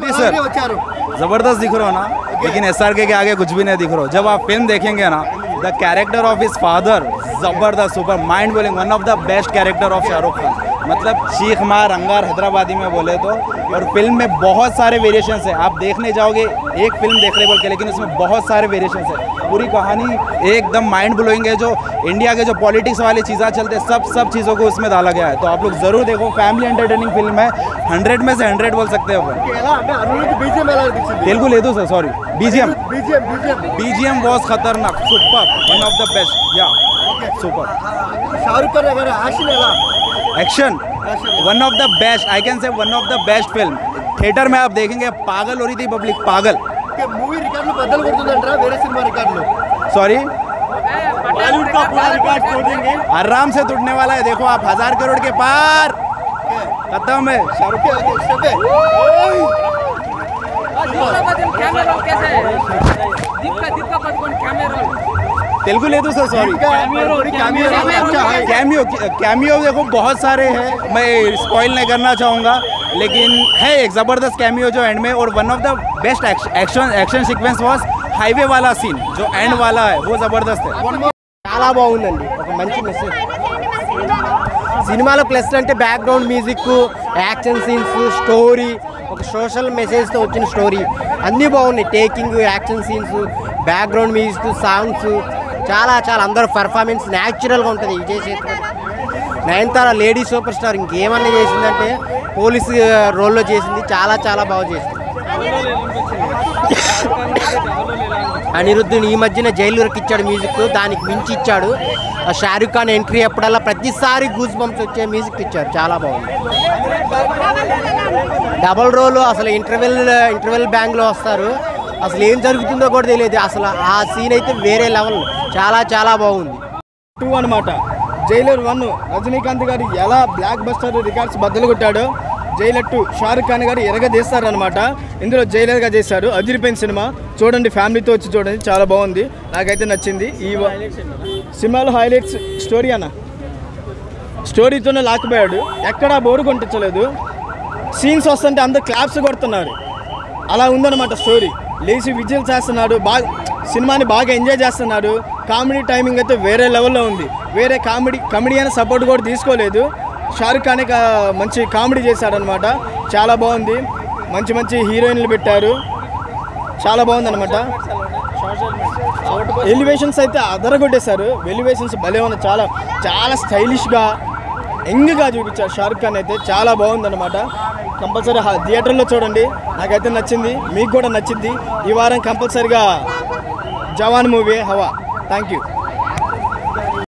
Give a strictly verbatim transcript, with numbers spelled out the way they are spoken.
जी sir, जबरदस्त दिख रहे हो ना, लेकिन एसआरके के आगे कुछ भी नहीं दिख रहा हो। जब आप फिल्म देखेंगे ना, the character of his father जबरदस्त, super mind blowing, one of the best character of Shahrukh Khan. मतलब चीख मार अंगार हैदराबादी में बोले तो। और फिल्म में बहुत सारे वेरिएशंस है, आप देखने जाओगे एक फिल्म देख रहे बोल के, लेकिन उसमें बहुत सारे वेरिएशंस है। पूरी कहानी एकदम माइंड ब्लोइंग है। जो इंडिया के जो पॉलिटिक्स वाली चीज़ें चलते हैं, सब सब चीज़ों को उसमें डाला गया है। तो आप लोग ज़रूर देखो, फैमिली एंटरटेनिंग फिल्म है, हंड्रेड में से हंड्रेड बोल सकते हो। तेलुगु ले दो sir, sorry, BGM BGM was खतरनाक, super, one of the best, या super. Shahrukh Khan action one of the best, I can say one of the best film. Theatre में आप देखेंगे पागल हो रही थी पब्लिक, पागल। मूवी रिकॉर्ड बदल కొడుతుందంటరా వేరే సినిమా రికార్డులు? सॉरी, बॉलीवुड का पूरा रिकॉर्ड तोड़ देंगे, आराम से टूटने वाला है। देखो आप, हजार करोड़ के पार, खत्म है शाहरुख तेलुगु ले दो सर, सॉरी। कैमियो कैमियो देखो बहुत सारे हैं, मैं स्पॉइल नहीं करना चाहूँगा, लेकिन है एक ज़बरदस्त कैमियो जो एंड में। और one of the best action action sequence was highway वाला सीन, जो एंड वाला है वो ज़बरदस्त है। చాలా బాగుందండి, ఒక మంచి మెసేజ్ సినిమాలో. ప్లస్ అంటే background music, action scenes, story, ఒక సోషల్ మెసేజ్తో వచ్చిన స్టోరీ అన్నీ బాగున్నాయి. Taking, action scenes, background music, songs చాలా చాలా అందరూ పర్ఫార్మెన్స్ న్యాచురల్గా ఉంటుంది. Vijay Sethupathi, Nayanthara lady superstar, ఇంకేమన్నా చేసిందంటే పోలీస్ రోల్లో చేసింది, చాలా చాలా బాగా చేసింది. అనిరుద్ధుని ఈ మధ్యన జైలు ఇచ్చాడు మ్యూజిక్, దానికి మించి ఇచ్చాడు. షారుఖ్ ఖాన్ ఎంట్రీ అప్పుడల్లా ప్రతిసారి గూస్ బంప్స్ వచ్చే మ్యూజిక్ ఇచ్చారు, చాలా బాగుంది. డబల్ రోల్, అసలు ఇంటర్వెల్ ఇంటర్వెల్ బ్యాంగ్లో వస్తారు, అసలు ఏం జరుగుతుందో కూడా తెలియదు. అసలు ఆ సీన్ అయితే వేరే లెవెల్, చాలా చాలా బాగుంది. టూ అనమాట, జైలర్ వన్ రజనీకాంత్ గారు ఎలా బ్లాక్ బస్టర్ రికార్డ్స్ బద్దలు కొట్టాడో, జైలర్ టూ షారుఖ్ ఖాన్ గారు ఎరగదీస్తారనమాట. ఇందులో జైలర్గా చేశారు, అదిరిపోయిన సినిమా. చూడండి, ఫ్యామిలీతో వచ్చి చూడండి, చాలా బాగుంది, నాకైతే నచ్చింది. ఈ సినిమాలో హైలైట్స్ స్టోరీ అన్న, స్టోరీతోనే లాక్కుపోయాడు, ఎక్కడా బోరు కొట్టించలేదు. సీన్స్ వస్తుంటే అందరు క్లాప్స్ కొడుతున్నారు, అలా ఉందన్నమాట స్టోరీ. లేచి విజిల్ చేస్తున్నాడు, బాగా సినిమాని బాగా ఎంజాయ్ చేస్తున్నాడు. కామెడీ టైమింగ్ అయితే వేరే లెవెల్లో ఉంది. వేరే కామెడీ కమెడియన్ సపోర్ట్ కూడా తీసుకోలేదు. షారుఖ్ ఖాన్ మంచి కామెడీ చేశాడనమాట, చాలా బాగుంది. మంచి మంచి హీరోయిన్లు పెట్టారు, చాలా బాగుందన్నమాట. ఎలివేషన్స్ అయితే అదరగొట్టేశారు, ఎలివేషన్స్ భలే ఉన్నాయి. చాలా చాలా స్టైలిష్గా, యంగ్గా చూపించారు షారుఖ్ ఖాన్ అయితే, చాలా బాగుందన్నమాట. కంపల్సరీ థియేటర్లో చూడండి, నాకైతే నచ్చింది, మీకు కూడా నచ్చింది. ఈ వారం కంపల్సరీగా జవాన్ మూవీ హవా. Thank you.